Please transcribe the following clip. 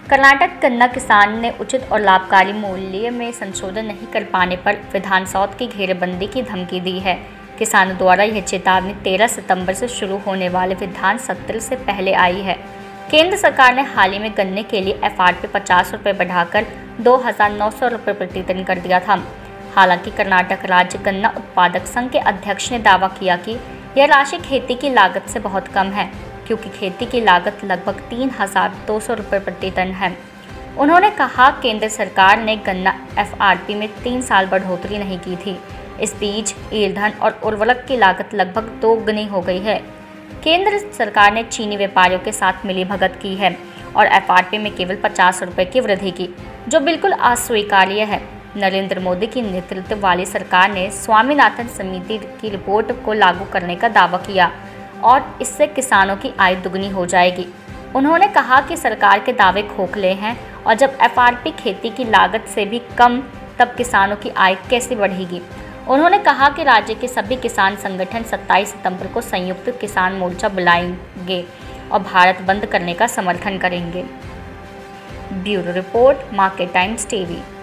कर्नाटक गन्ना किसान ने उचित और लाभकारी मूल्य में संशोधन नहीं कर पाने पर विधानसौध की घेरेबंदी की धमकी दी है। किसानों द्वारा यह चेतावनी 13 सितंबर से शुरू होने वाले विधान सत्र से पहले आई है। केंद्र सरकार ने हाल ही में गन्ने के लिए FRP 50 रुपये बढ़ाकर 2,900 रुपये प्रति टन कर दिया था। हालांकि कर्नाटक राज्य गन्ना उत्पादक संघ के अध्यक्ष ने दावा किया कि यह राशि खेती की लागत से बहुत कम है, क्योंकि खेती की लागत लगभग 3,200 रुपये प्रति टन है। उन्होंने कहा, केंद्र सरकार ने गन्ना FRP में 3 साल बढ़ोतरी नहीं की थी। इस बीच ईंधन और उर्वरक की लागत लगभग दोगुनी हो गई है। केंद्र सरकार ने चीनी व्यापारियों के साथ मिलीभगत की है और FRP में केवल 50 रुपये की वृद्धि की, जो बिल्कुल अस्वीकार्य है। नरेंद्र मोदी की नेतृत्व वाली सरकार ने स्वामीनाथन समिति की रिपोर्ट को लागू करने का दावा किया और इससे किसानों की आय दुगनी हो जाएगी। उन्होंने कहा कि सरकार के दावे खोखले हैं और जब FRP खेती की लागत से भी कम, तब किसानों की आय कैसे बढ़ेगी। उन्होंने कहा कि राज्य के सभी किसान संगठन 27 सितंबर को संयुक्त किसान मोर्चा बुलाएंगे और भारत बंद करने का समर्थन करेंगे। Bureau report, Market Times TV.